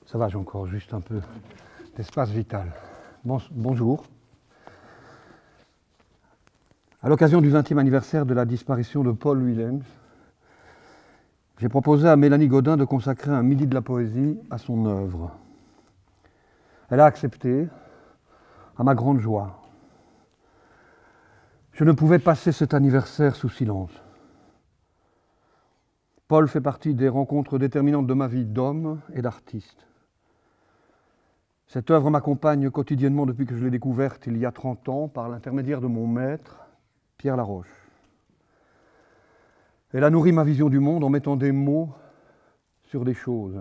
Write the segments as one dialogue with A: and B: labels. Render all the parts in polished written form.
A: Ça va, j'ai encore juste un peu d'espace vital. Bonjour. À l'occasion du 20e anniversaire de la disparition de Paul Willems, j'ai proposé à Mélanie Godin de consacrer un midi de la poésie à son œuvre. Elle a accepté, à ma grande joie. Je ne pouvais passer cet anniversaire sous silence. Paul fait partie des rencontres déterminantes de ma vie d'homme et d'artiste. Cette œuvre m'accompagne quotidiennement depuis que je l'ai découverte il y a 30 ans par l'intermédiaire de mon maître, Pierre Laroche. Elle a nourri ma vision du monde en mettant des mots sur des choses.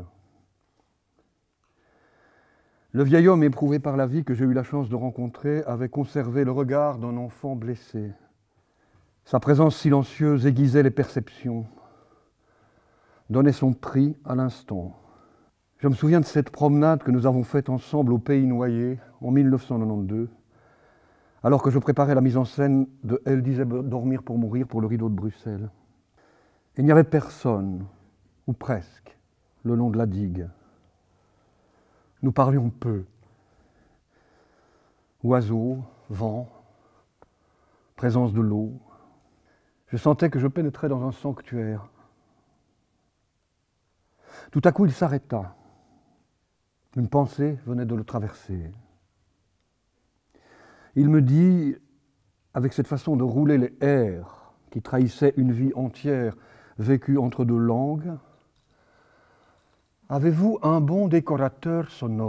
A: Le vieil homme éprouvé par la vie que j'ai eu la chance de rencontrer avait conservé le regard d'un enfant blessé. Sa présence silencieuse aiguisait les perceptions, donnait son prix à l'instant. Je me souviens de cette promenade que nous avons faite ensemble au Pays Noyer en 1992, alors que je préparais la mise en scène de Elle disait dormir pour mourir pour le Rideau de Bruxelles. Il n'y avait personne, ou presque, le long de la digue. Nous parlions peu. Oiseaux, vent, présence de l'eau. Je sentais que je pénétrais dans un sanctuaire. Tout à coup, il s'arrêta. Une pensée venait de le traverser. Il me dit, avec cette façon de rouler les airs qui trahissait une vie entière vécue entre deux langues, « Avez-vous un bon décorateur sonore ?»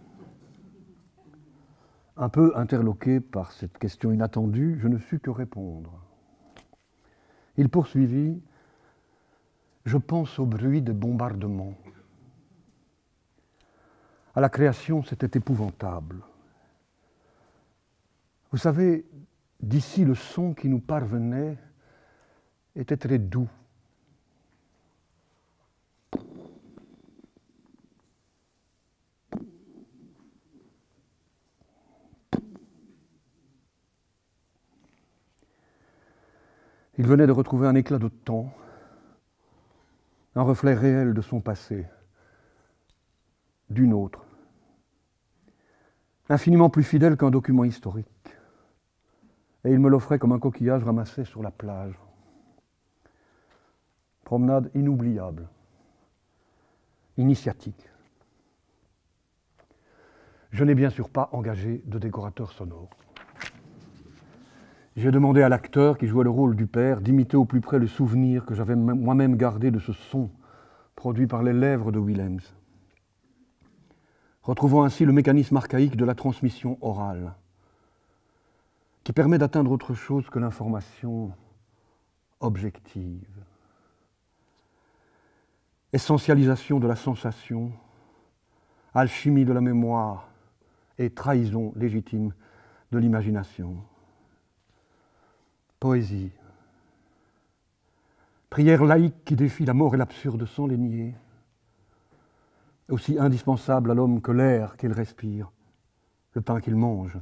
A: Un peu interloqué par cette question inattendue, je ne sus que répondre. Il poursuivit, « Je pense au bruit des bombardements. À la création, c'était épouvantable. Vous savez, d'ici le son qui nous parvenait était très doux. Il venait de retrouver un éclat de temps, un reflet réel de son passé, d'une autre, infiniment plus fidèle qu'un document historique. Et il me l'offrait comme un coquillage ramassé sur la plage. Promenade inoubliable, initiatique. Je n'ai bien sûr pas engagé de décorateur sonore. J'ai demandé à l'acteur qui jouait le rôle du père d'imiter au plus près le souvenir que j'avais moi-même gardé de ce son produit par les lèvres de Willems, retrouvant ainsi le mécanisme archaïque de la transmission orale, qui permet d'atteindre autre chose que l'information objective. Essentialisation de la sensation, alchimie de la mémoire et trahison légitime de l'imagination. Poésie, prière laïque qui défie la mort et l'absurde sans les nier, aussi indispensable à l'homme que l'air qu'il respire, le pain qu'il mange.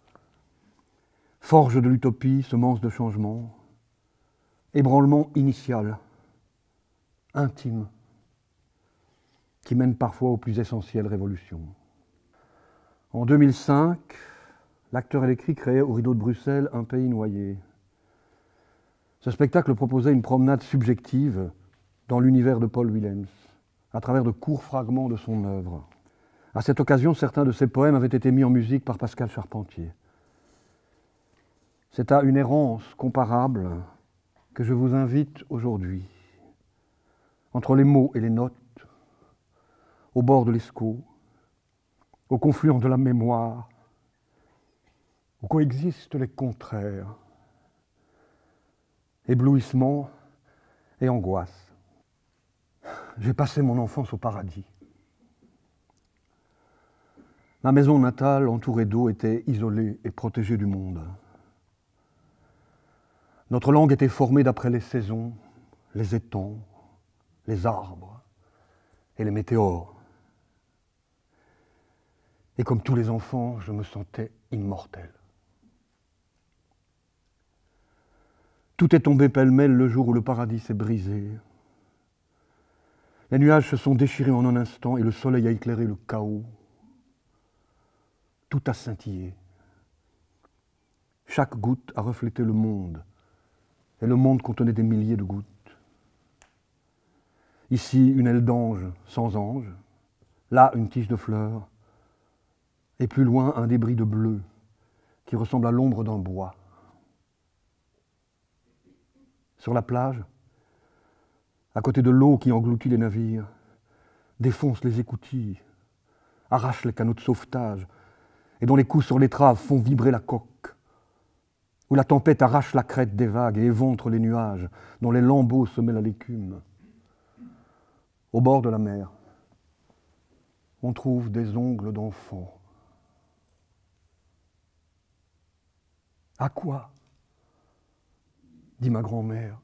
A: Forge de l'utopie, semence de changement, ébranlement initial, intime, qui mène parfois aux plus essentielles révolutions. En 2005, l'acteur et l'écrit créaient au Rideau de Bruxelles Un Pays Noyer. Ce spectacle proposait une promenade subjective dans l'univers de Paul Willems, à travers de courts fragments de son œuvre. À cette occasion, certains de ses poèmes avaient été mis en musique par Pascal Charpentier. C'est à une errance comparable que je vous invite aujourd'hui, entre les mots et les notes, au bord de l'Escaut, au confluent de la mémoire, où coexistent les contraires, éblouissement et angoisse. J'ai passé mon enfance au paradis. Ma maison natale, entourée d'eau, était isolée et protégée du monde. Notre langue était formée d'après les saisons, les étangs, les arbres et les météores. Et comme tous les enfants, je me sentais immortel. Tout est tombé pêle-mêle le jour où le paradis s'est brisé. Les nuages se sont déchirés en un instant et le soleil a éclairé le chaos. Tout a scintillé. Chaque goutte a reflété le monde, et le monde contenait des milliers de gouttes. Ici, une aile d'ange sans ange, là, une tige de fleurs, et plus loin, un débris de bleu qui ressemble à l'ombre d'un bois. Sur la plage, à côté de l'eau qui engloutit les navires, défonce les écoutilles, arrache les canots de sauvetage, et dont les coups sur l'étrave font vibrer la coque, où la tempête arrache la crête des vagues et éventre les nuages, dont les lambeaux se mêlent à l'écume. Au bord de la mer, on trouve des ongles d'enfants. À quoi ? Dit ma grand-mère.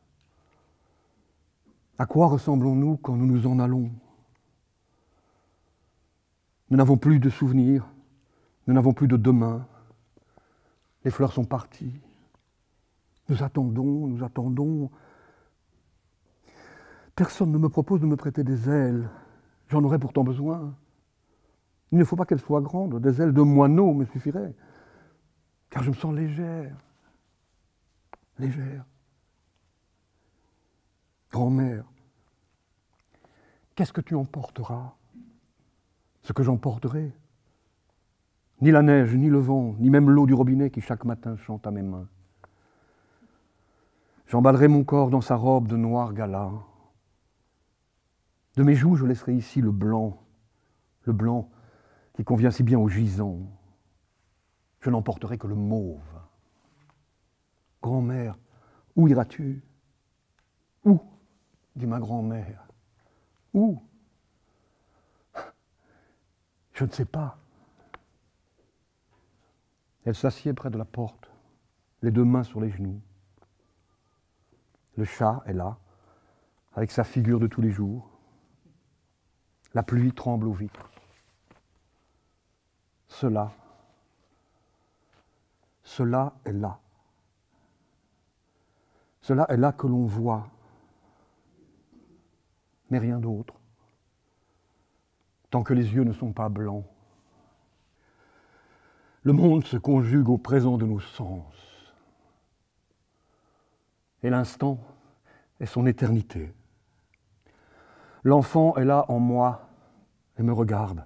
A: À quoi ressemblons-nous quand nous nous en allons ? Nous n'avons plus de souvenirs, nous n'avons plus de demain. Les fleurs sont parties. Nous attendons, nous attendons. Personne ne me propose de me prêter des ailes. J'en aurais pourtant besoin. Il ne faut pas qu'elles soient grandes. Des ailes de moineau me suffiraient. Car je me sens légère. Légère. Grand-mère, qu'est-ce que tu emporteras ? Ce que j'emporterai ? Ni la neige, ni le vent, ni même l'eau du robinet qui chaque matin chante à mes mains. J'emballerai mon corps dans sa robe de noir gala. De mes joues, je laisserai ici le blanc qui convient si bien aux gisants. Je n'emporterai que le mauve. Grand-mère, où iras-tu ? Où ? Dit ma grand-mère. Où ? Je ne sais pas. Elle s'assied près de la porte, les deux mains sur les genoux. Le chat est là, avec sa figure de tous les jours. La pluie tremble aux vitres. Cela est là. Cela est là que l'on voit, mais rien d'autre, tant que les yeux ne sont pas blancs. Le monde se conjugue au présent de nos sens. Et l'instant est son éternité. L'enfant est là en moi et me regarde.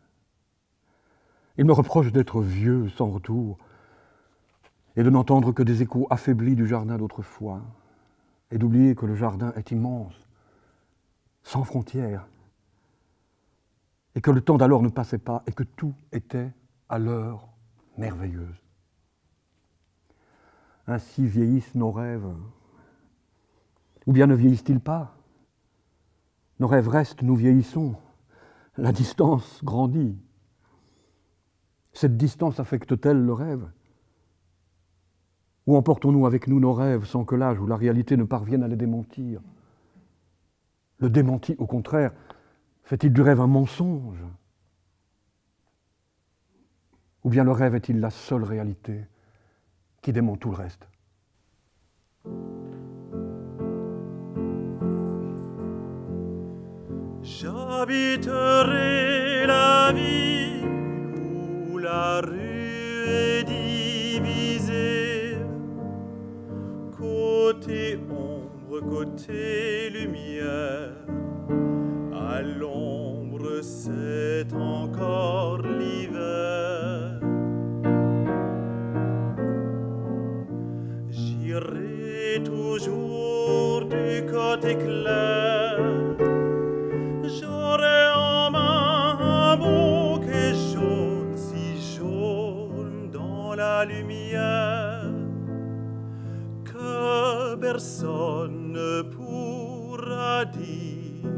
A: Il me reproche d'être vieux sans retour et de n'entendre que des échos affaiblis du jardin d'autrefois et d'oublier que le jardin est immense, sans frontières, et que le temps d'alors ne passait pas et que tout était à l'heure merveilleuse. Ainsi vieillissent nos rêves. Ou bien ne vieillissent-ils pas ? Nos rêves restent, nous vieillissons. La distance grandit. Cette distance affecte-t-elle le rêve ? Ou emportons-nous avec nous nos rêves sans que l'âge ou la réalité ne parvienne à les démentir ? Le démenti, au contraire, fait-il du rêve un mensonge ? Ou bien le rêve est-il la seule réalité qui dément tout le reste ?
B: J'habiterai la ville où la rue est divisée, côté ombre, côté lumière. À l'ombre, c'est encore l'hiver. J'irai toujours du côté clair. J'aurai en main un bouquet jaune, si jaune dans la lumière, que personne ne pourra dire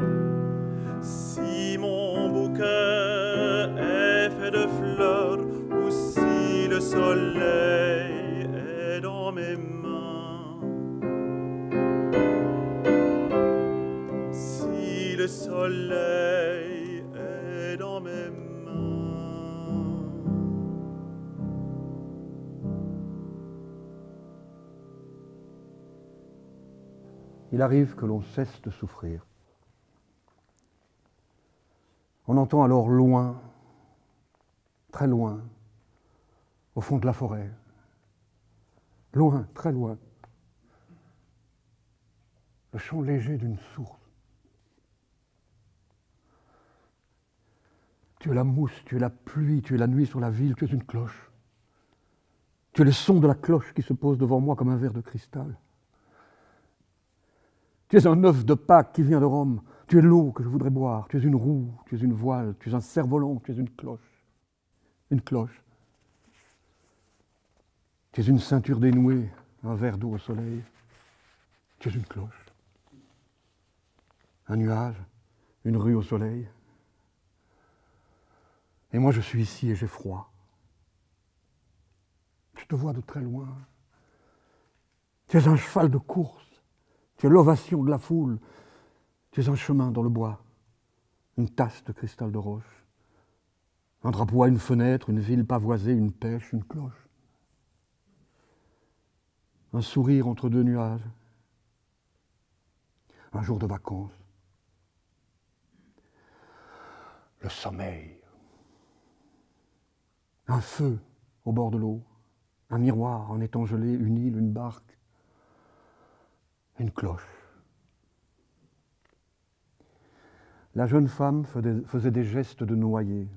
B: si mon bouquet est fait de fleurs ou si le soleil est dans mes mains. Si le soleil est dans mes mains.
A: Il arrive que l'on cesse de souffrir. On entend alors loin, très loin, au fond de la forêt, loin, très loin, le chant léger d'une source. Tu es la mousse, tu es la pluie, tu es la nuit sur la ville, tu es une cloche. Tu es le son de la cloche qui se pose devant moi comme un verre de cristal. Tu es un œuf de Pâques qui vient de Rome. Tu es l'eau que je voudrais boire. Tu es une roue, tu es une voile, tu es un cerf-volant, tu es une cloche. Une cloche. Tu es une ceinture dénouée, un verre d'eau au soleil. Tu es une cloche. Un nuage, une rue au soleil. Et moi je suis ici et j'ai froid. Je te vois de très loin. Tu es un cheval de course. Tu es l'ovation de la foule. Tu es un chemin dans le bois. Une tasse de cristal de roche. Un drapeau à une fenêtre, une ville pavoisée, une pêche, une cloche. Un sourire entre deux nuages. Un jour de vacances. Le sommeil. Un feu au bord de l'eau. Un miroir en étang gelé, une île, une barque. Une cloche. La jeune femme faisait des gestes de noyée.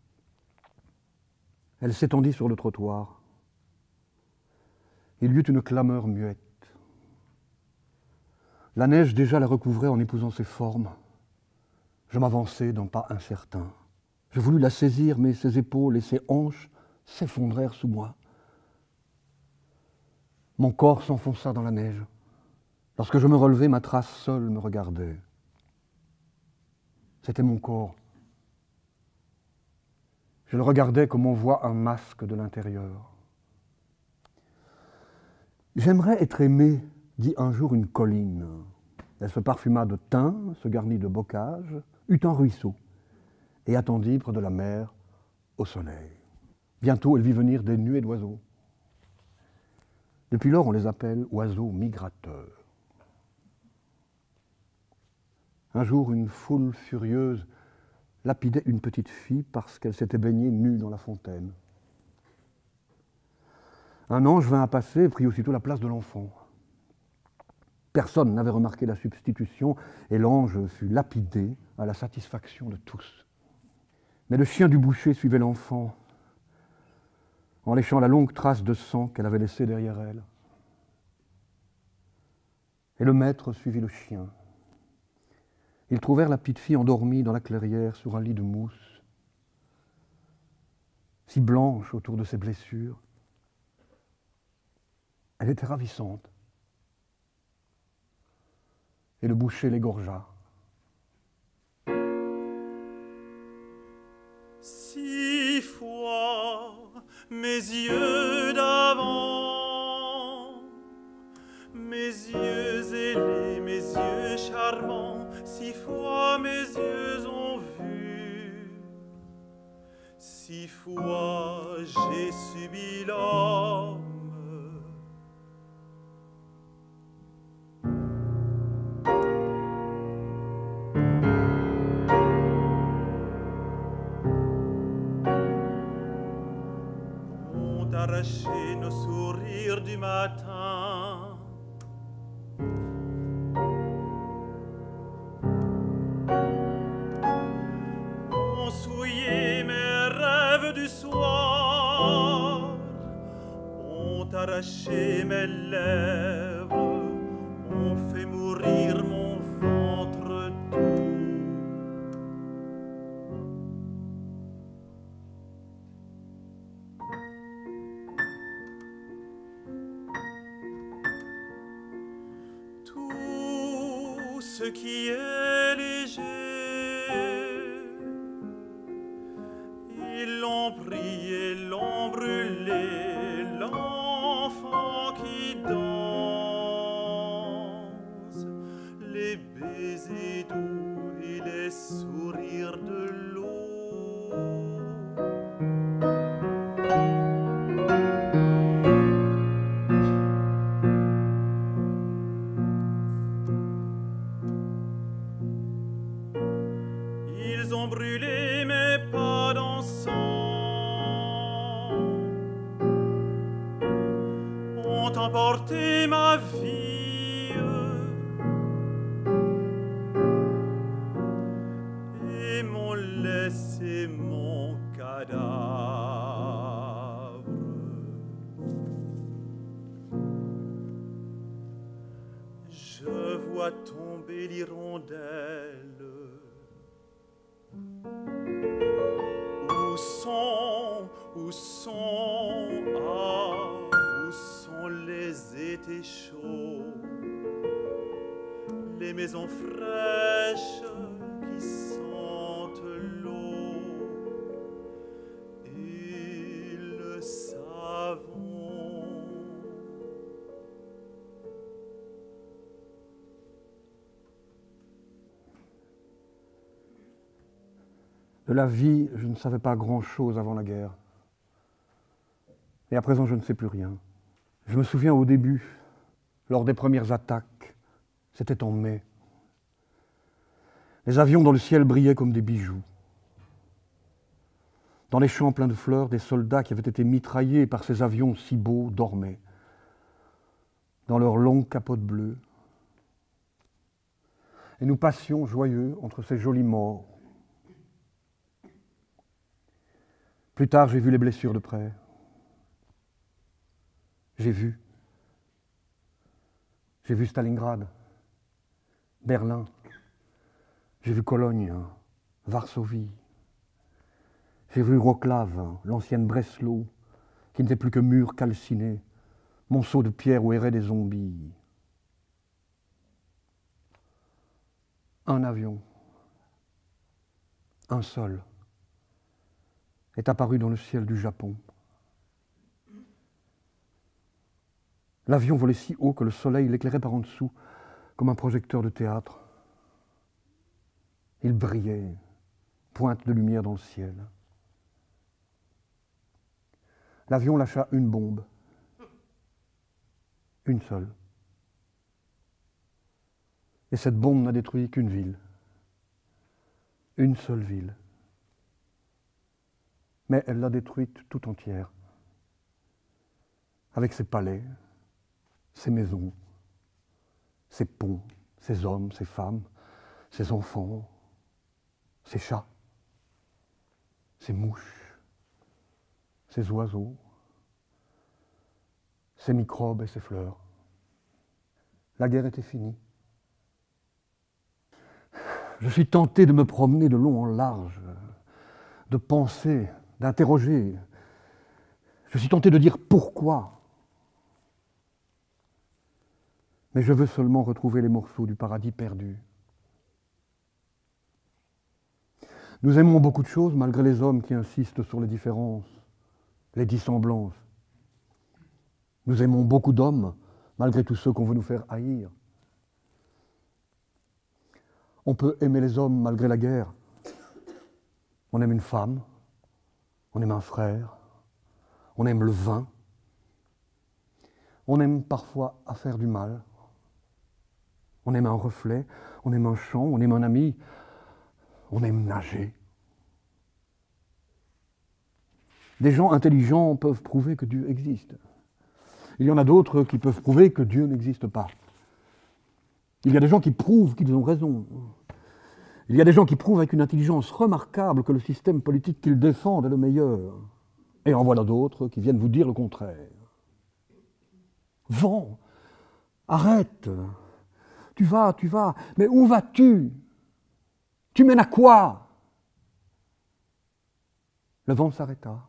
A: Elle s'étendit sur le trottoir. Il y eut une clameur muette. La neige déjà la recouvrait en épousant ses formes. Je m'avançai d'un pas incertain. Je voulus la saisir, mais ses épaules et ses hanches s'effondrèrent sous moi. Mon corps s'enfonça dans la neige. Lorsque je me relevai, ma trace seule me regardait. C'était mon corps. Je le regardais comme on voit un masque de l'intérieur. J'aimerais être aimé, dit un jour une colline. Elle se parfuma de thym, se garnit de bocage, eut un ruisseau, et attendit près de la mer au soleil. Bientôt, elle vit venir des nuées d'oiseaux. Depuis lors, on les appelle oiseaux migrateurs. Un jour, une foule furieuse lapidait une petite fille parce qu'elle s'était baignée nue dans la fontaine. Un ange vint à passer et prit aussitôt la place de l'enfant. Personne n'avait remarqué la substitution et l'ange fut lapidé à la satisfaction de tous. Mais le chien du boucher suivait l'enfant en léchant la longue trace de sang qu'elle avait laissée derrière elle. Et le maître suivit le chien. Ils trouvèrent la petite fille endormie dans la clairière sur un lit de mousse, si blanche autour de ses blessures. Elle était ravissante. Et le boucher l'égorgea.
B: 6 fois mes yeux d'avant, mes yeux ailés, mes yeux charmants, 6 fois mes yeux ont vu, 6 fois j'ai subi l'homme. Arracher nos sourires du matin. On souillait mes rêves du soir. On arraché mes lèvres. On fait mourir mon ventre doux. Ce qui est léger, ils l'ont pris et l'ont brûlé, l'enfant qui danse, les baisers doux et les sourires de l'eau. Ils ont brûlé ont emporté ma vie et m'ont laissé mon cadavre. Je vois tomber l'hirondelle. Où sont les étés chauds, les maisons fraîches qui sentent l'eau et le savon.
A: De la vie, je ne savais pas grand-chose avant la guerre. Et à présent, je ne sais plus rien. Je me souviens au début, lors des premières attaques, c'était en mai. Les avions dans le ciel brillaient comme des bijoux. Dans les champs pleins de fleurs, des soldats qui avaient été mitraillés par ces avions si beaux dormaient, dans leurs longues capotes bleues. Et nous passions joyeux entre ces jolis morts. Plus tard, j'ai vu les blessures de près. J'ai vu Stalingrad, Berlin, j'ai vu Cologne, Varsovie, j'ai vu Wrocław, l'ancienne Breslau, qui n'était plus que mur calciné, monceau de pierre où erraient des zombies. Un avion, un seul, est apparu dans le ciel du Japon. L'avion volait si haut que le soleil l'éclairait par en dessous, comme un projecteur de théâtre. Il brillait, pointe de lumière dans le ciel. L'avion lâcha une bombe, une seule. Et cette bombe n'a détruit qu'une ville, une seule ville. Mais elle l'a détruite tout entière, avec ses palais, ses maisons, ses ponts, ses hommes, ses femmes, ses enfants, ses chats, ses mouches, ses oiseaux, ses microbes et ses fleurs. La guerre était finie. Je suis tenté de me promener de long en large, de penser, d'interroger. Je suis tenté de dire pourquoi. Mais je veux seulement retrouver les morceaux du paradis perdu. Nous aimons beaucoup de choses malgré les hommes qui insistent sur les différences, les dissemblances. Nous aimons beaucoup d'hommes malgré tous ceux qu'on veut nous faire haïr. On peut aimer les hommes malgré la guerre. On aime une femme, on aime un frère, on aime le vin. On aime parfois à faire du mal. On aime un reflet, on aime un chant, on aime un ami, on aime nager. Des gens intelligents peuvent prouver que Dieu existe. Il y en a d'autres qui peuvent prouver que Dieu n'existe pas. Il y a des gens qui prouvent qu'ils ont raison. Il y a des gens qui prouvent avec une intelligence remarquable que le système politique qu'ils défendent est le meilleur. Et en voilà d'autres qui viennent vous dire le contraire. Vent, arrête, tu vas, mais où vas-tu? Tu mènes à quoi? Le vent s'arrêta.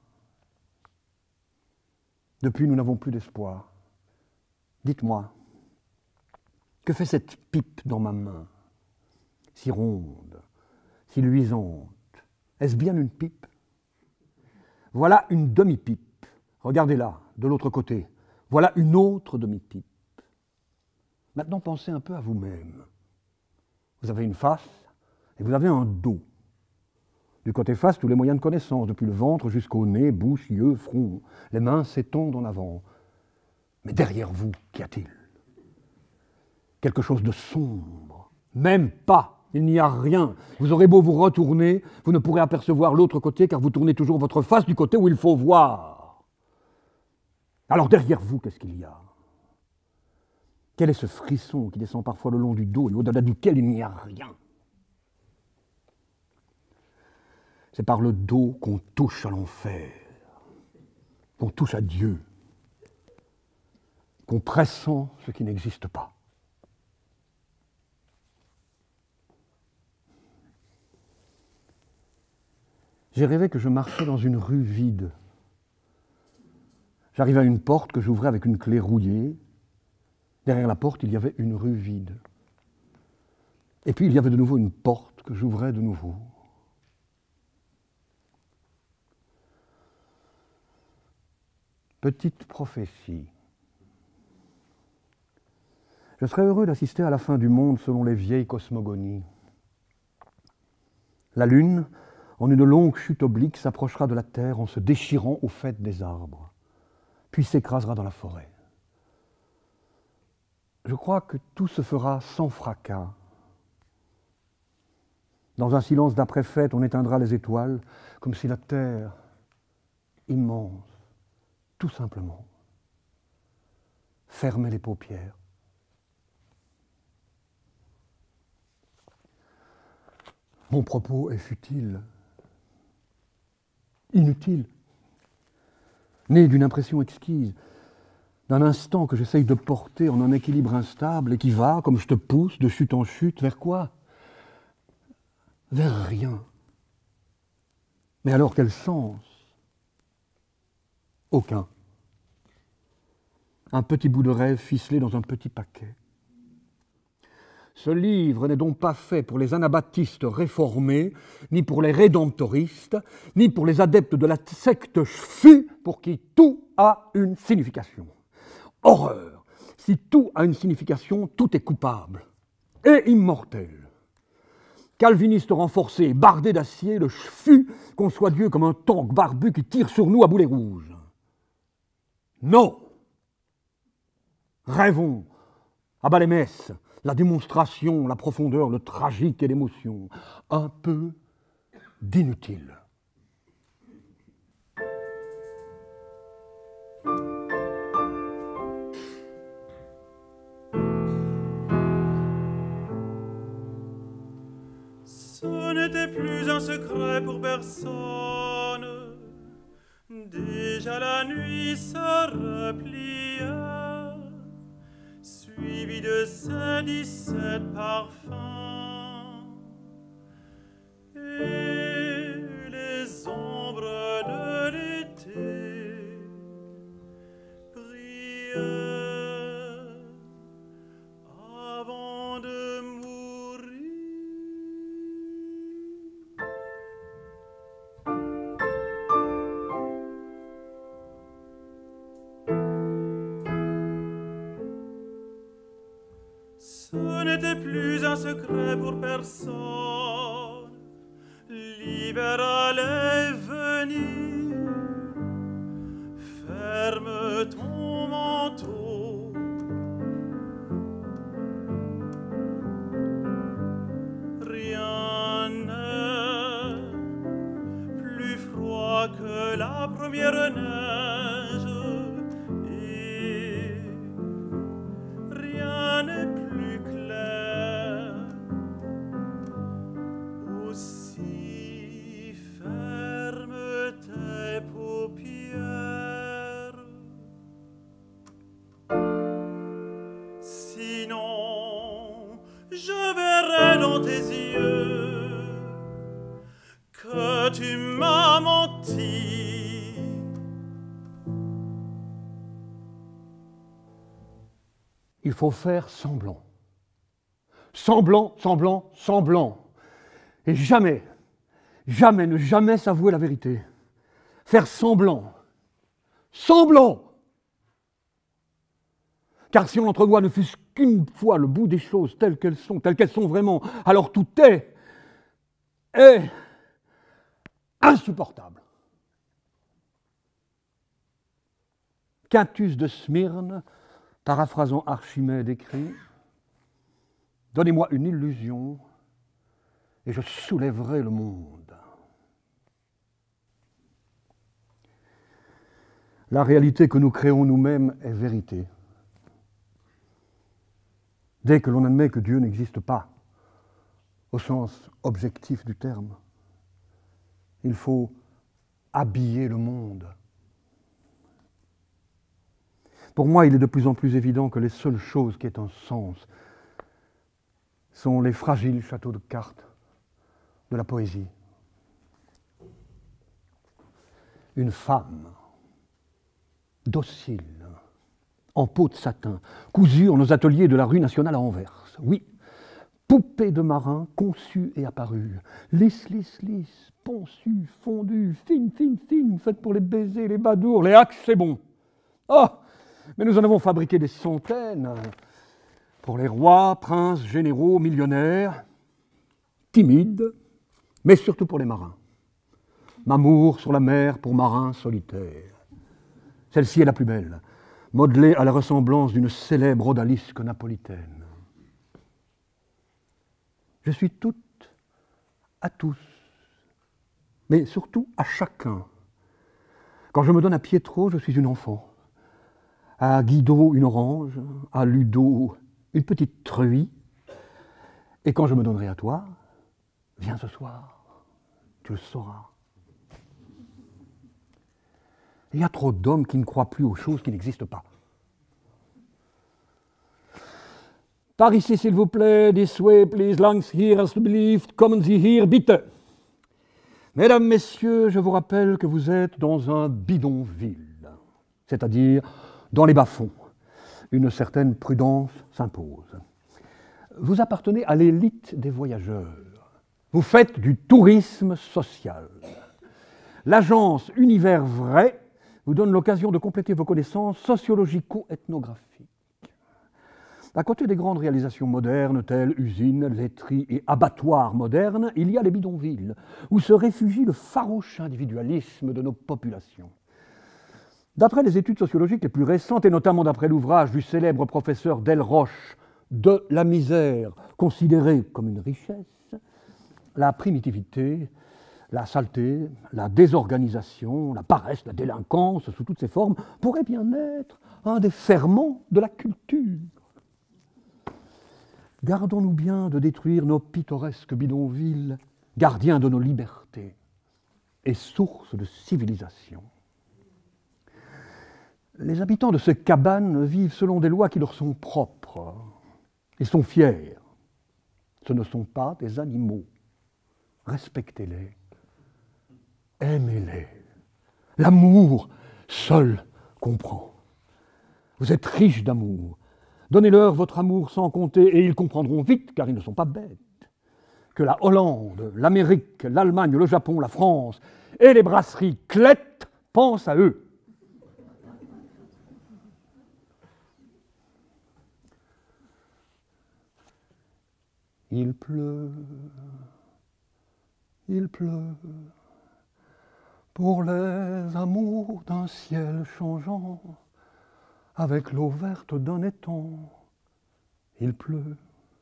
A: Depuis, nous n'avons plus d'espoir. Dites-moi, que fait cette pipe dans ma main, si ronde, si luisante? Est-ce bien une pipe? Voilà une demi-pipe. Regardez-la, de l'autre côté. Voilà une autre demi-pipe. Maintenant, pensez un peu à vous-même. Vous avez une face et vous avez un dos. Du côté face, tous les moyens de connaissance, depuis le ventre jusqu'au nez, bouche, yeux, front. Les mains s'étendent en avant. Mais derrière vous, qu'y a-t-il? Quelque chose de sombre. Même pas. Il n'y a rien. Vous aurez beau vous retourner, vous ne pourrez apercevoir l'autre côté car vous tournez toujours votre face du côté où il faut voir. Alors derrière vous, qu'est-ce qu'il y a? Quel est ce frisson qui descend parfois le long du dos et au-delà duquel il n'y a rien? C'est par le dos qu'on touche à l'enfer, qu'on touche à Dieu, qu'on pressent ce qui n'existe pas. J'ai rêvé que je marchais dans une rue vide. J'arrivais à une porte que j'ouvrais avec une clé rouillée. Derrière la porte, il y avait une rue vide. Et puis il y avait de nouveau une porte que j'ouvrais de nouveau. Petite prophétie. Je serais heureux d'assister à la fin du monde selon les vieilles cosmogonies. La Lune, en une longue chute oblique, s'approchera de la Terre en se déchirant au faîte des arbres, puis s'écrasera dans la forêt. Je crois que tout se fera sans fracas. Dans un silence d'après-fête, on éteindra les étoiles, comme si la Terre, immense, tout simplement, fermait les paupières. Mon propos est futile, inutile, né d'une impression exquise, d'un instant que j'essaye de porter en un équilibre instable et qui va, comme je te pousse, de chute en chute, vers quoi? Vers rien. Mais alors quel sens? Aucun. Un petit bout de rêve ficelé dans un petit paquet. Ce livre n'est donc pas fait pour les anabaptistes réformés, ni pour les rédemptoristes, ni pour les adeptes de la secte Shfu, pour qui tout a une signification. Horreur! Si tout a une signification, tout est coupable et immortel. Calviniste renforcé, bardé d'acier, le Shfu conçoit Dieu comme un tank barbu qui tire sur nous à boulets rouges. Non! Rêvons, à bas les messes, la démonstration, la profondeur, le tragique et l'émotion. Un peu d'inutile.
B: Ce n'était plus un secret pour personne. Déjà la nuit se replia, suivi de ses 17 parfums. Et les ombres de l'été brillaient avant de mourir. Ce n'était plus un secret pour personne. L'hiver allait venir. Ferme ton manteau. Rien n'est plus froid que la première neige. Et rien n'est plus clair. Aussi ferme tes paupières. Sinon, je verrai dans tes yeux que tu m'as menti.
A: Il faut faire semblant. Semblant, semblant, semblant. Et jamais, jamais, ne jamais s'avouer la vérité. Faire semblant. Semblant! Car si on entrevoit ne fût-ce qu'une fois le bout des choses telles qu'elles sont vraiment, alors tout est insupportable. Quintus de Smyrne, paraphrasant Archimède, écrit « Donnez-moi une illusion et je soulèverai le monde. » La réalité que nous créons nous-mêmes est vérité. dès que l'on admet que Dieu n'existe pas, au sens objectif du terme. Il faut habiller le monde. Pour moi, il est de plus en plus évident que les seules choses qui aient un sens sont les fragiles châteaux de cartes de la poésie. Une femme docile, en peau de satin, cousue en nos ateliers de la rue nationale à Anvers. Oui, poupée de marin conçue et apparue, lisse, lisse, lisse, poncue, fondue, fine, fine, fine, faite pour les baisers, les badours, les hacks, c'est bon. Oh, mais nous en avons fabriqué des centaines pour les rois, princes, généraux, millionnaires, timides, mais surtout pour les marins. M'amour sur la mer pour marins solitaires. Celle-ci est la plus belle, modelée à la ressemblance d'une célèbre odalisque napolitaine. Je suis toute à tous, mais surtout à chacun. Quand je me donne à Pietro, je suis une enfant. À Guido, une orange. À Ludo, une petite truie. Et quand je me donnerai à toi, viens ce soir, tu le sauras. Il y a trop d'hommes qui ne croient plus aux choses qui n'existent pas. Par ici, s'il vous plaît, this way, please, langs hier, alsjeblieft, kommen Sie hier, bitte. Mesdames, Messieurs, je vous rappelle que vous êtes dans un bidonville, c'est-à-dire dans les bas-fonds. Une certaine prudence s'impose. Vous appartenez à l'élite des voyageurs. Vous faites du tourisme social. L'agence Univers Vrai vous donne l'occasion de compléter vos connaissances sociologico-ethnographiques. À côté des grandes réalisations modernes, telles usines, laiteries et abattoirs modernes, il y a les bidonvilles, où se réfugie le farouche individualisme de nos populations. D'après les études sociologiques les plus récentes, et notamment d'après l'ouvrage du célèbre professeur Delroche, De la misère considérée comme une richesse, la primitivité, la saleté, la désorganisation, la paresse, la délinquance, sous toutes ses formes, pourraient bien être un des ferments de la culture. Gardons-nous bien de détruire nos pittoresques bidonvilles, gardiens de nos libertés et sources de civilisation. Les habitants de ces cabanes vivent selon des lois qui leur sont propres. Ils sont fiers. Ce ne sont pas des animaux. Respectez-les. Aimez-les. L'amour seul comprend. Vous êtes riches d'amour. Donnez-leur votre amour sans compter et ils comprendront vite, car ils ne sont pas bêtes, que la Hollande, l'Amérique, l'Allemagne, le Japon, la France et les brasseries Klett pensent à eux. Il pleut, pour les amours d'un ciel changeant, avec l'eau verte d'un étang. Il pleut,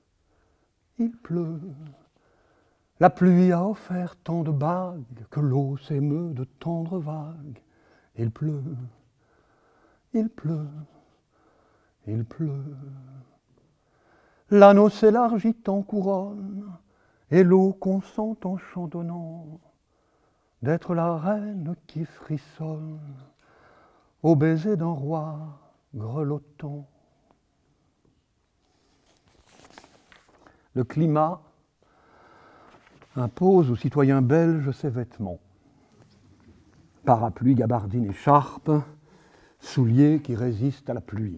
A: la pluie a offert tant de bagues que l'eau s'émeut de tendres vagues. Il pleut, l'anneau s'élargit en couronne, et l'eau consent en chantonnant d'être la reine qui frissonne au baiser d'un roi grelottant. Le climat impose aux citoyens belges ses vêtements. Parapluie, gabardine, écharpe, souliers qui résistent à la pluie.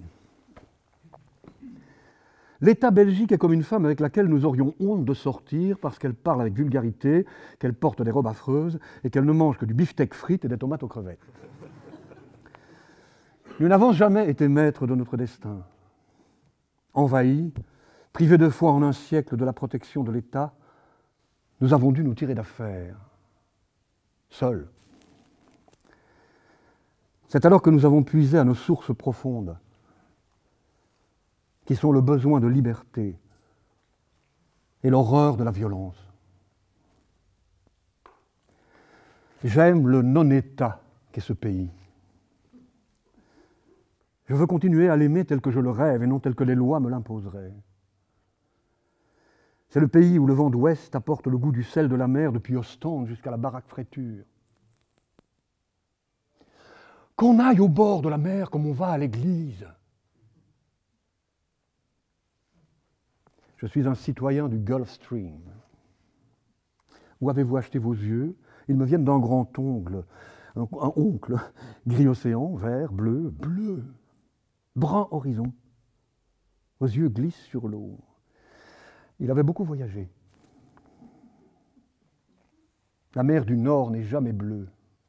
A: L'État belgique est comme une femme avec laquelle nous aurions honte de sortir parce qu'elle parle avec vulgarité, qu'elle porte des robes affreuses et qu'elle ne mange que du beefsteak frites et des tomates aux crevettes. Nous n'avons jamais été maîtres de notre destin. Envahis, privés de fois en un siècle de la protection de l'État, nous avons dû nous tirer d'affaire, seuls. C'est alors que nous avons puisé à nos sources profondes, qui sont le besoin de liberté et l'horreur de la violence. J'aime le non-État qu'est ce pays. Je veux continuer à l'aimer tel que je le rêve et non tel que les lois me l'imposeraient. C'est le pays où le vent d'ouest apporte le goût du sel de la mer depuis Ostende jusqu'à la baraque Fréture. Qu'on aille au bord de la mer comme on va à l'église. Je suis un citoyen du Gulf Stream. Où avez-vous acheté vos yeux? Ils me viennent d'un grand ongle, un oncle, gris océan, vert, bleu, bleu, brun horizon. Vos yeux glissent sur l'eau. Il avait beaucoup voyagé. La mer du Nord n'est jamais bleue.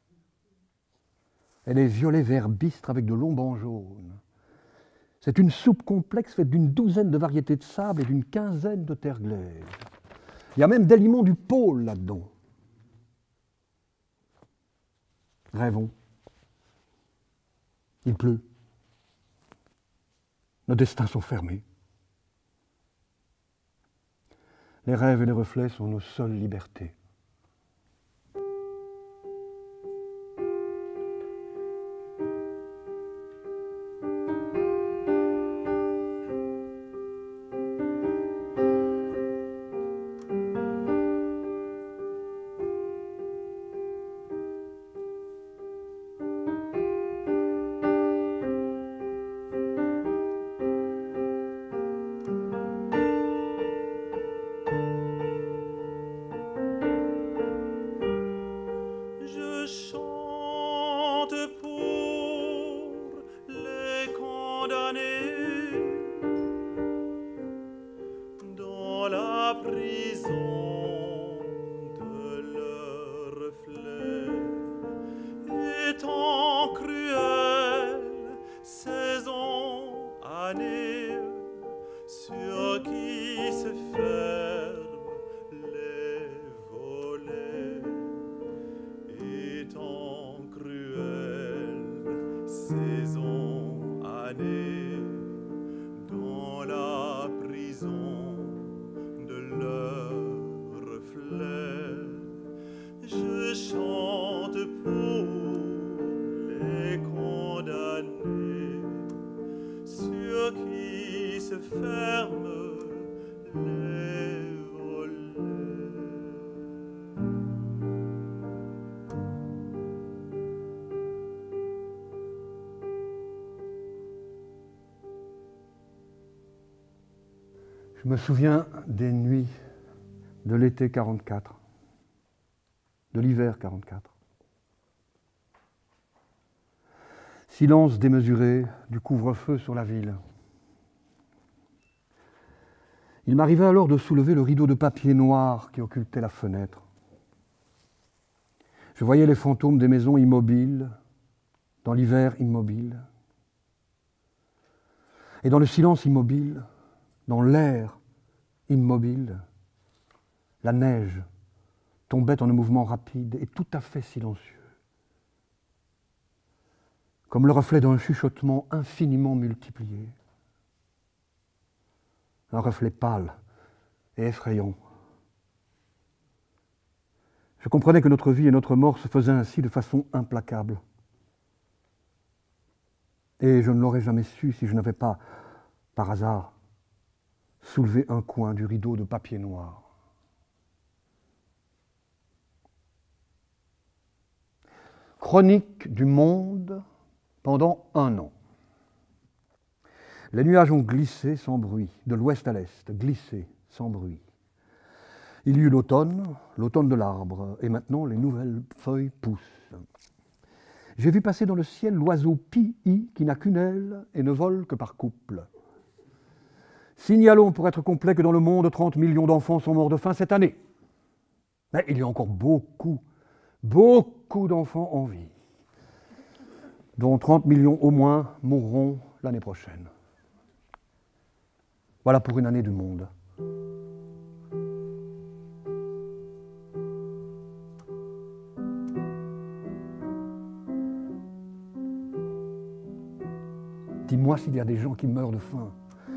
A: Elle est violet vert bistre avec de longs bancs jaunes. C'est une soupe complexe faite d'une douzaine de variétés de sable et d'une quinzaine de terres glaises. Il y a même des limons du pôle là-dedans. Rêvons. Il pleut. Nos destins sont fermés. Les rêves et les reflets sont nos seules libertés. Je me souviens des nuits de l'été 44, de l'hiver 44. Silence démesuré du couvre-feu sur la ville. Il m'arrivait alors de soulever le rideau de papier noir qui occultait la fenêtre. Je voyais les fantômes des maisons immobiles, dans l'hiver immobile. Et dans le silence immobile, dans l'air immobile, la neige tombait en un mouvement rapide et tout à fait silencieux, comme le reflet d'un chuchotement infiniment multiplié. Un reflet pâle et effrayant. Je comprenais que notre vie et notre mort se faisaient ainsi de façon implacable. Et je ne l'aurais jamais su si je n'avais pas, par hasard, soulevé un coin du rideau de papier noir. Chronique du monde pendant 1 an. Les nuages ont glissé sans bruit, de l'ouest à l'est, glissé sans bruit. Il y eut l'automne de l'arbre, et maintenant les nouvelles feuilles poussent. J'ai vu passer dans le ciel l'oiseau Pi-I qui n'a qu'une aile et ne vole que par couple. Signalons pour être complet que dans le monde, 30 millions d'enfants sont morts de faim cette année. Mais il y a encore beaucoup d'enfants en vie, dont 30 millions au moins mourront l'année prochaine. Voilà pour une année du monde. Dis-moi s'il y a des gens qui meurent de faim.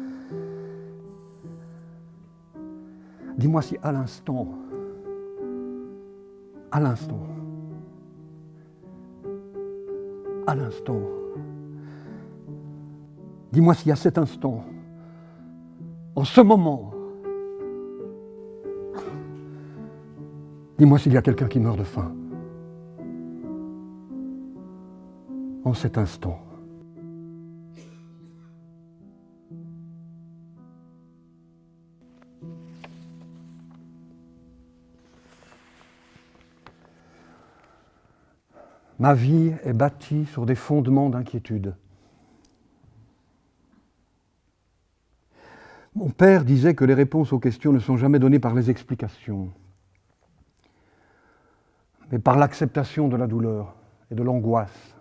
A: Dis-moi si à l'instant, dis-moi si à cet instant, en ce moment, Dis-moi s'il y a quelqu'un qui meurt de faim. En cet instant. Ma vie est bâtie sur des fondements d'inquiétude. Mon père disait que les réponses aux questions ne sont jamais données par les explications, mais par l'acceptation de la douleur et de l'angoisse.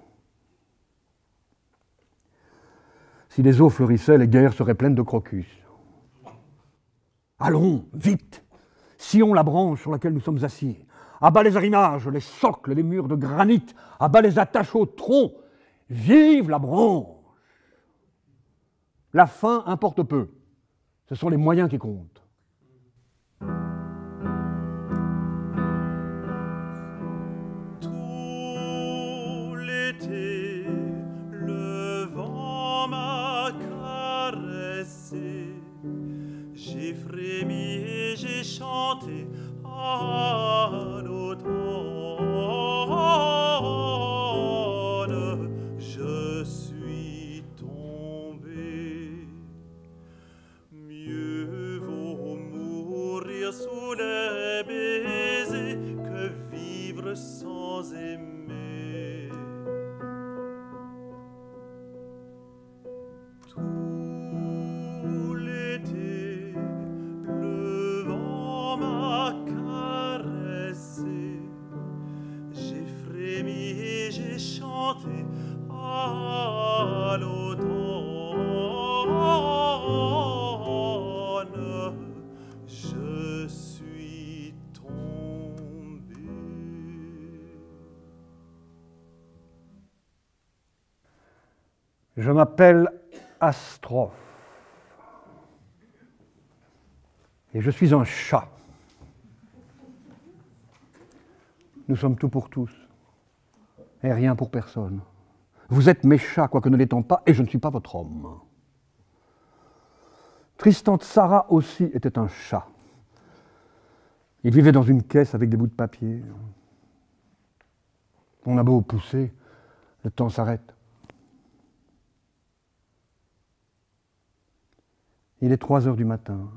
A: Si les eaux fleurissaient, les guerres seraient pleines de crocus. Allons, vite, sillons la branche sur laquelle nous sommes assis. À bas les arrimages, les socles, les murs de granit, à bas les attaches au tronc. Vive la branche! La fin importe peu. Ce sont les moyens qui comptent.
B: Tout l'été, le vent m'a caressé. J'ai frémi et j'ai chanté à l'automne. Je suis tombé. Mieux vaut mourir sous les baisers que vivre sans aimer. Tout l'été, le vent m'a caressé. J'ai frémi et j'ai chanté à l'automne. Je suis tombé.
A: Je m'appelle Astrophe. Et je suis un chat. Nous sommes tout pour tous. Et rien pour personne. Vous êtes mes chats, quoique ne l'étant pas, et je ne suis pas votre homme. Tristan Tzara aussi était un chat. Il vivait dans une caisse avec des bouts de papier. On a beau pousser, le temps s'arrête. Il est 3 heures du matin.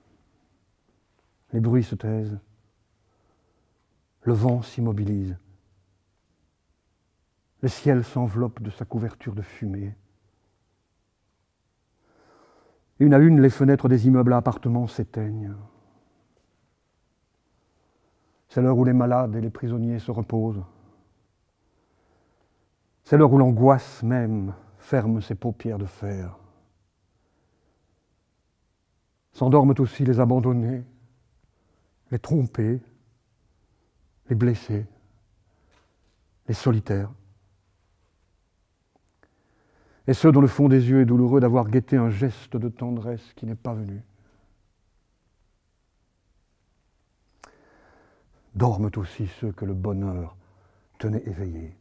A: Les bruits se taisent. Le vent s'immobilise. Le ciel s'enveloppe de sa couverture de fumée. Une à une, les fenêtres des immeubles à appartements s'éteignent. C'est l'heure où les malades et les prisonniers se reposent. C'est l'heure où l'angoisse même ferme ses paupières de fer. S'endorment aussi les abandonnés, les trompés, les blessés, les solitaires. Et ceux dont le fond des yeux est douloureux d'avoir guetté un geste de tendresse qui n'est pas venu. Dorment aussi ceux que le bonheur tenait éveillés.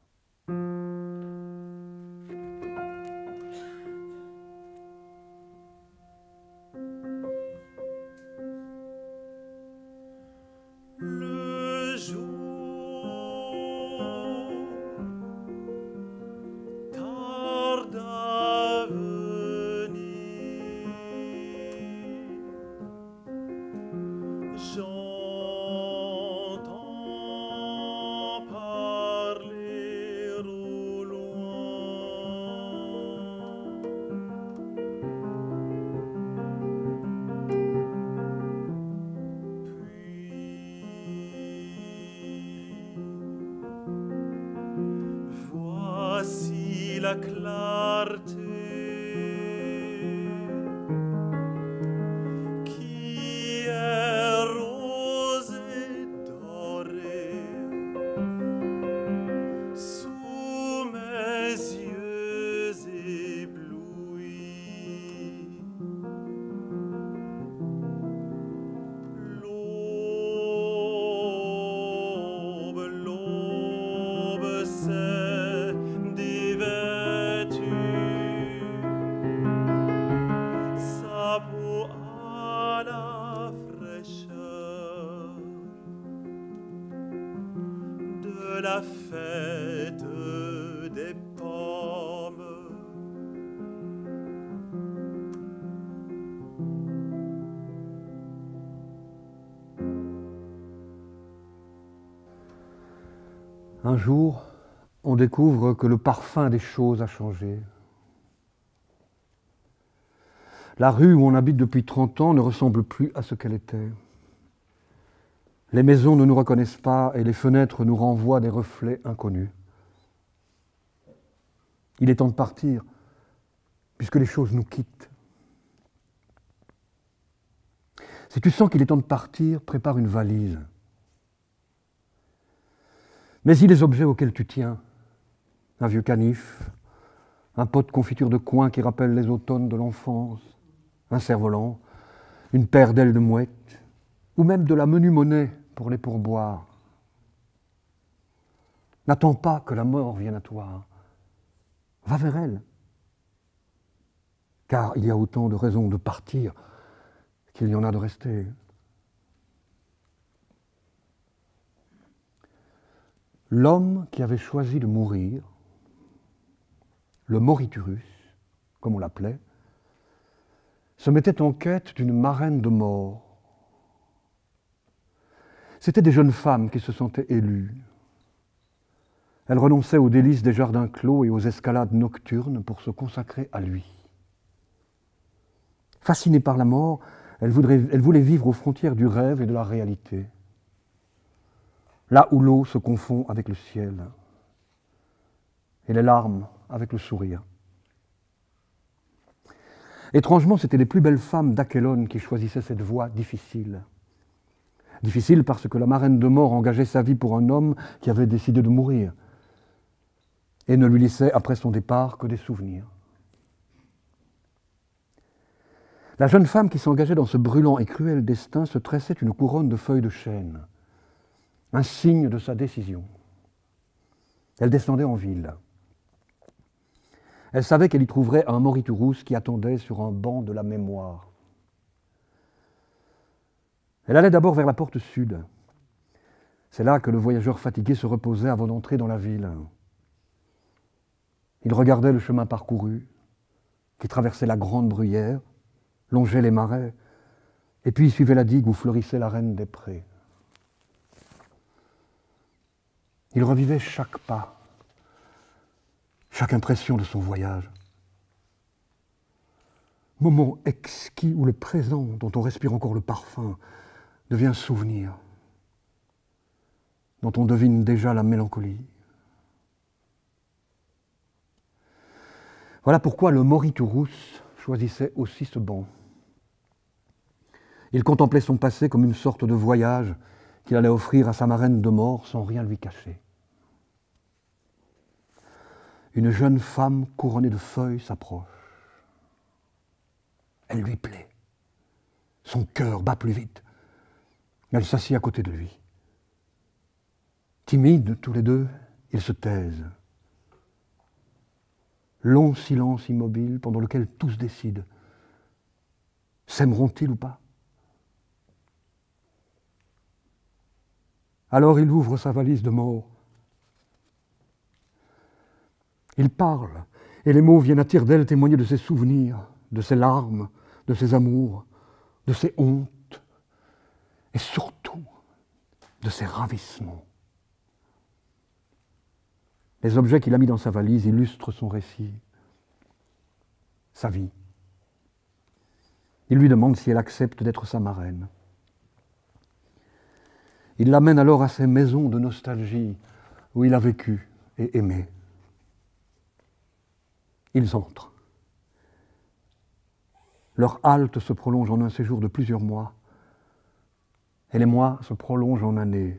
B: Le jour tarde à venir. J'entends parler au loin. Voici la clarté qui est rose et dorée sous mes yeux éblouis. L'aube s'est dévêtue
A: Un jour, on découvre que le parfum des choses a changé. La rue où on habite depuis 30 ans ne ressemble plus à ce qu'elle était. Les maisons ne nous reconnaissent pas et les fenêtres nous renvoient des reflets inconnus. Il est temps de partir, puisque les choses nous quittent. Si tu sens qu'il est temps de partir, prépare une valise. Mets-y les objets auxquels tu tiens. Un vieux canif, un pot de confiture de coin qui rappelle les automnes de l'enfance, un cerf-volant, une paire d'ailes de mouette, ou même de la menue monnaie pour les pourboires. N'attends pas que la mort vienne à toi. Va vers elle. Car il y a autant de raisons de partir qu'il y en a de rester. L'homme qui avait choisi de mourir, le moriturus, comme on l'appelait, se mettait en quête d'une marraine de mort. C'étaient des jeunes femmes qui se sentaient élues. Elles renonçaient aux délices des jardins clos et aux escalades nocturnes pour se consacrer à lui. Fascinées par la mort, elles voulaient vivre aux frontières du rêve et de la réalité. Là où l'eau se confond avec le ciel, et les larmes avec le sourire. Étrangement, c'étaient les plus belles femmes d'Achelone qui choisissaient cette voie difficile. Difficile parce que la marraine de mort engageait sa vie pour un homme qui avait décidé de mourir, et ne lui laissait après son départ que des souvenirs. La jeune femme qui s'engageait dans ce brûlant et cruel destin se tressait une couronne de feuilles de chêne, un signe de sa décision. Elle descendait en ville. Elle savait qu'elle y trouverait un moriturus qui attendait sur un banc de la mémoire. Elle allait d'abord vers la porte sud. C'est là que le voyageur fatigué se reposait avant d'entrer dans la ville. Il regardait le chemin parcouru, qui traversait la grande bruyère, longeait les marais, et puis suivait la digue où fleurissait la reine des prés. Il revivait chaque pas, chaque impression de son voyage. Moment exquis où le présent, dont on respire encore le parfum, devient souvenir, dont on devine déjà la mélancolie. Voilà pourquoi le moriturus choisissait aussi ce banc. Il contemplait son passé comme une sorte de voyage qu'il allait offrir à sa marraine de mort sans rien lui cacher. Une jeune femme couronnée de feuilles s'approche. Elle lui plaît. Son cœur bat plus vite. Elle s'assied à côté de lui. Timides tous les deux, ils se taisent. Long silence immobile pendant lequel tous décident. S'aimeront-ils ou pas? Alors il ouvre sa valise de mort. Il parle, et les mots viennent à tire-d'aile témoigner de ses souvenirs, de ses larmes, de ses amours, de ses hontes, et surtout de ses ravissements. Les objets qu'il a mis dans sa valise illustrent son récit, sa vie. Il lui demande si elle accepte d'être sa marraine. Il l'amène alors à ces maisons de nostalgie où il a vécu et aimé. Ils entrent. Leur halte se prolonge en un séjour de plusieurs mois, et les mois se prolongent en années.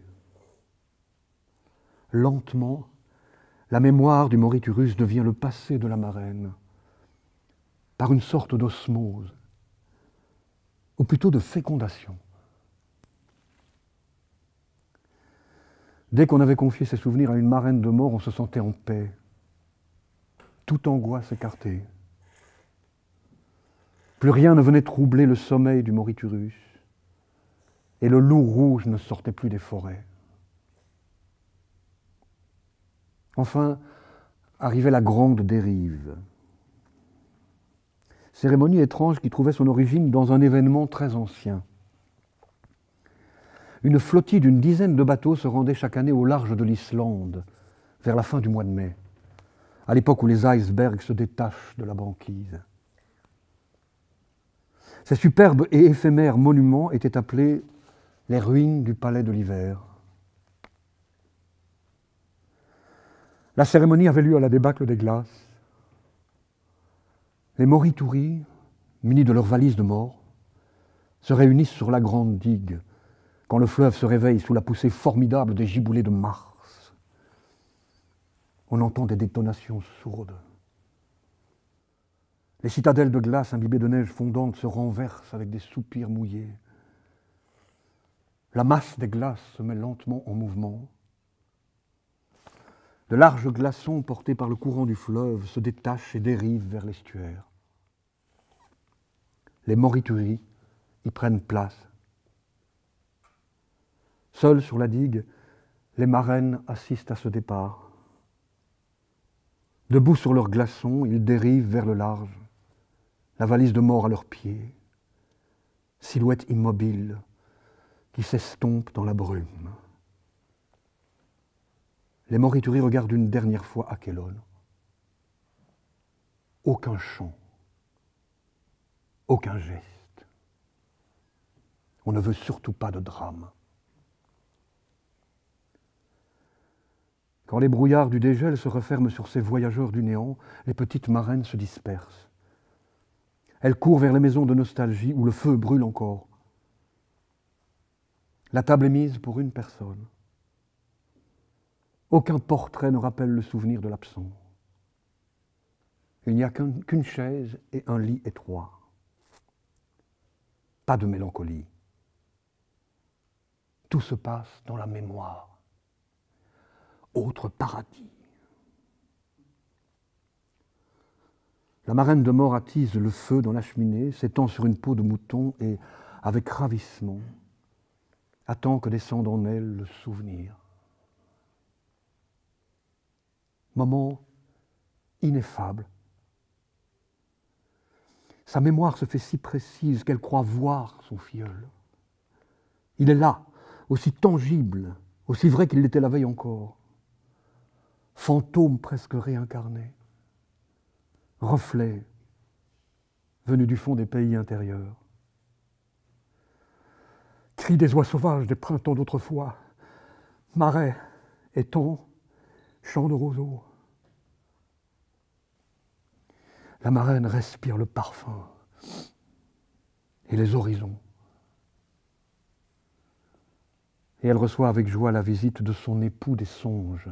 A: Lentement, la mémoire du moriturus devient le passé de la marraine, par une sorte d'osmose, ou plutôt de fécondation. Dès qu'on avait confié ses souvenirs à une marraine de mort, on se sentait en paix, toute angoisse écartée. Plus rien ne venait troubler le sommeil du moriturus, et le loup rouge ne sortait plus des forêts. Enfin, arrivait la grande dérive. Cérémonie étrange qui trouvait son origine dans un événement très ancien. Une flottille d'une dizaine de bateaux se rendait chaque année au large de l'Islande, vers la fin du mois de mai, à l'époque où les icebergs se détachent de la banquise. Ces superbes et éphémères monuments étaient appelés les ruines du palais de l'hiver. La cérémonie avait lieu à la débâcle des glaces. Les moritouris, munis de leurs valises de mort, se réunissent sur la grande digue quand le fleuve se réveille sous la poussée formidable des giboulées de Mars. On entend des détonations sourdes. Les citadelles de glace imbibées de neige fondante se renversent avec des soupirs mouillés. La masse des glaces se met lentement en mouvement. De larges glaçons portés par le courant du fleuve se détachent et dérivent vers l'estuaire. Les moritouris y prennent place. Seuls sur la digue, les marraines assistent à ce départ. Debout sur leurs glaçons, ils dérivent vers le large, la valise de mort à leurs pieds, silhouette immobile qui s'estompe dans la brume. Les moritouris regardent une dernière fois Aquelone. Aucun chant, aucun geste. On ne veut surtout pas de drame. Quand les brouillards du dégel se referment sur ces voyageurs du néant, les petites marraines se dispersent. Elles courent vers les maisons de nostalgie où le feu brûle encore. La table est mise pour une personne. Aucun portrait ne rappelle le souvenir de l'absent. Il n'y a qu'une chaise et un lit étroit. Pas de mélancolie. Tout se passe dans la mémoire. Autre paradis. La marraine de mort attise le feu dans la cheminée, s'étend sur une peau de mouton et, avec ravissement, attend que descende en elle le souvenir. Moment ineffable. Sa mémoire se fait si précise qu'elle croit voir son filleul. Il est là, aussi tangible, aussi vrai qu'il l'était la veille encore. Fantôme presque réincarné. Reflet venu du fond des pays intérieurs. Cris des oies sauvages des printemps d'autrefois. Marais, étangs, champs de roseaux. La marraine respire le parfum et les horizons. Et elle reçoit avec joie la visite de son époux des songes.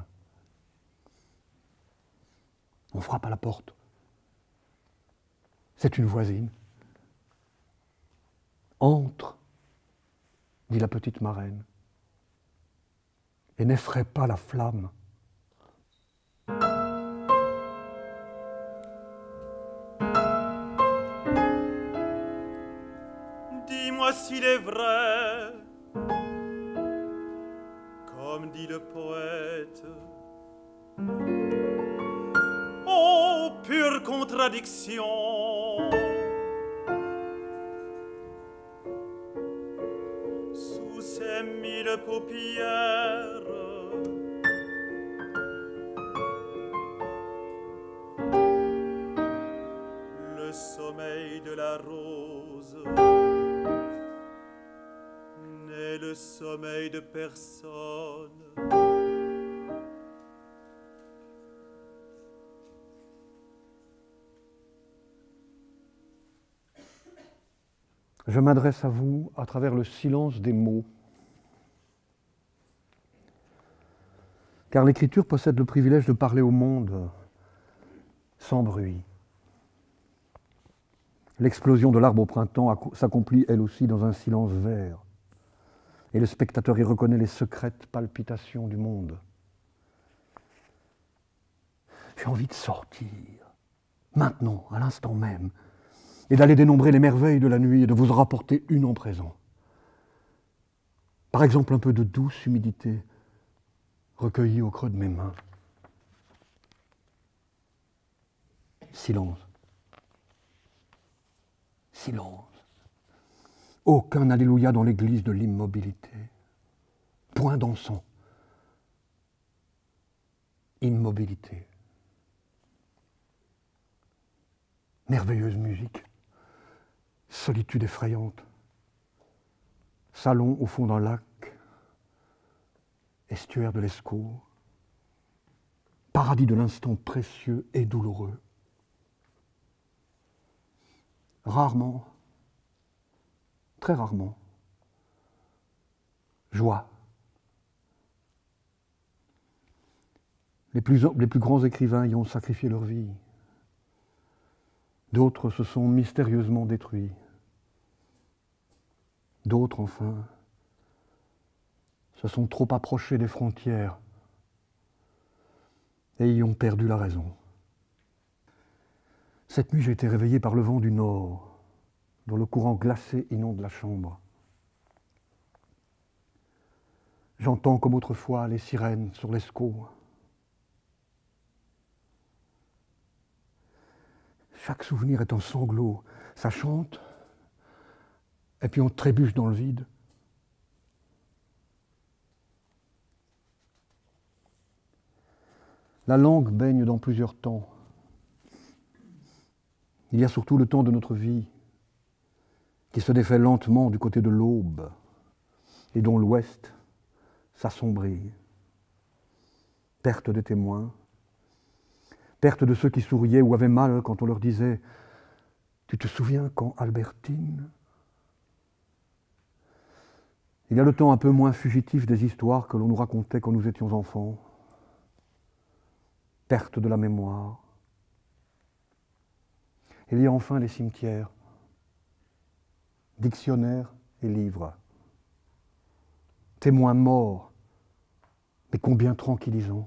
A: On frappe à la porte. C'est une voisine. Entre, dit la petite marraine, et n'effraie pas la flamme.
B: Dis-moi s'il est vrai, comme dit le poète, oh, pure contradiction, sous ces mille paupières, le sommeil de la rose n'est le sommeil de personne.
A: Je m'adresse à vous à travers le silence des mots. Car l'écriture possède le privilège de parler au monde sans bruit. L'explosion de l'arbre au printemps s'accomplit elle aussi dans un silence vert. Et le spectateur y reconnaît les secrètes palpitations du monde. J'ai envie de sortir, maintenant, à l'instant même, et d'aller dénombrer les merveilles de la nuit et de vous rapporter une en présent. Par exemple, un peu de douce humidité recueillie au creux de mes mains. Silence. Silence. Aucun alléluia dans l'église de l'immobilité. Point d'encens. Immobilité. Merveilleuse musique. Solitude effrayante. Salon au fond d'un lac. Estuaire de l'Escaut. Paradis de l'instant précieux et douloureux. Rarement, très rarement, joie. Les plus grands écrivains y ont sacrifié leur vie. D'autres se sont mystérieusement détruits. D'autres, enfin, se sont trop approchés des frontières et y ont perdu la raison. Cette nuit, j'ai été réveillé par le vent du nord, dont le courant glacé inonde la chambre. J'entends comme autrefois les sirènes sur l'Escaut. Chaque souvenir est un sanglot. Ça chante, et puis on trébuche dans le vide. La langue baigne dans plusieurs temps. Il y a surtout le temps de notre vie, qui se défait lentement du côté de l'aube, et dont l'ouest s'assombrit. Perte des témoins, perte de ceux qui souriaient ou avaient mal quand on leur disait « Tu te souviens quand Albertine ?» Il y a le temps un peu moins fugitif des histoires que l'on nous racontait quand nous étions enfants. Perte de la mémoire. Il y a enfin les cimetières, dictionnaires et livres. Témoins morts, mais combien tranquillisants.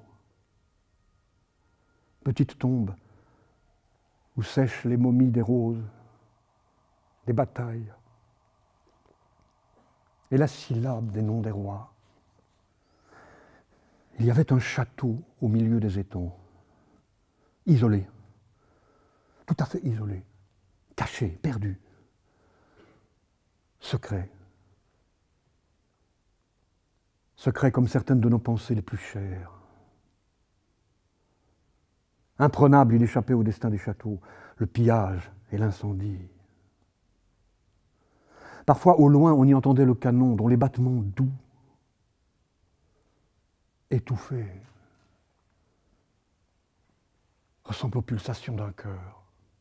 A: Petite tombe où sèchent les momies des roses, des batailles, et la syllabe des noms des rois. Il y avait un château au milieu des étangs, isolé, tout à fait isolé, caché, perdu, secret. Secret comme certaines de nos pensées les plus chères. Imprenable, il échappait au destin des châteaux, le pillage et l'incendie. Parfois, au loin, on y entendait le canon, dont les battements doux, étouffés, ressemblent aux pulsations d'un cœur.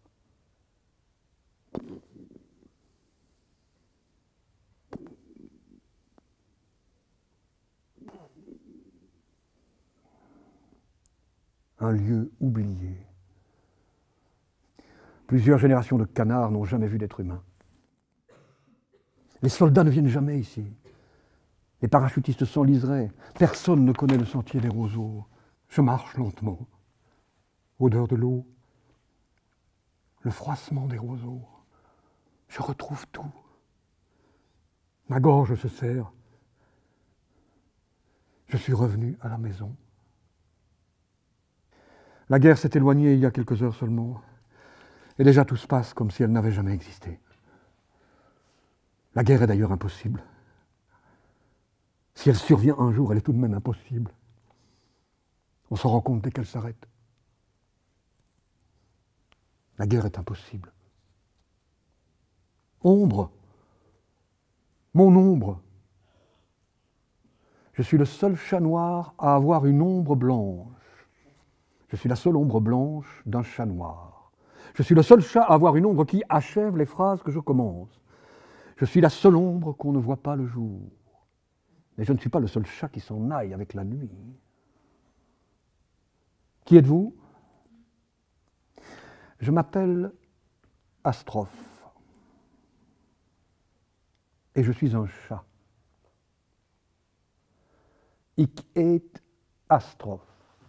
A: Un lieu oublié. Plusieurs générations de canards n'ont jamais vu d'être humain. Les soldats ne viennent jamais ici. Les parachutistes s'enliseraient. Personne ne connaît le sentier des roseaux. Je marche lentement. Odeur de l'eau. Le froissement des roseaux. Je retrouve tout. Ma gorge se serre. Je suis revenu à la maison. La guerre s'est éloignée il y a quelques heures seulement. Et déjà tout se passe comme si elle n'avait jamais existé. La guerre est d'ailleurs impossible. Si elle survient un jour, elle est tout de même impossible. On s'en rend compte dès qu'elle s'arrête. La guerre est impossible. Ombre, mon ombre. Je suis le seul chat noir à avoir une ombre blanche. Je suis la seule ombre blanche d'un chat noir. Je suis le seul chat à avoir une ombre qui achève les phrases que je commence. Je suis la seule ombre qu'on ne voit pas le jour. Mais je ne suis pas le seul chat qui s'en aille avec la nuit. Qui êtes-vous ? Je m'appelle Astrophe. Et je suis un chat. Ik eet Astrophe.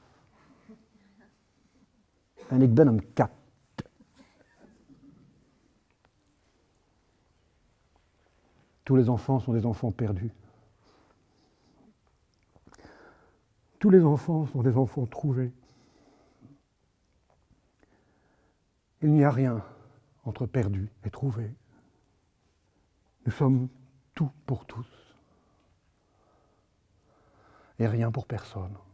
A: En ik ben een kat. Tous les enfants sont des enfants perdus. Tous les enfants sont des enfants trouvés. Il n'y a rien entre perdu et trouvé. Nous sommes tout pour tous et rien pour personne.